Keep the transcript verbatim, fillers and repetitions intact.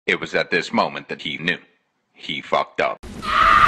It was at this moment that he knew. He fucked up.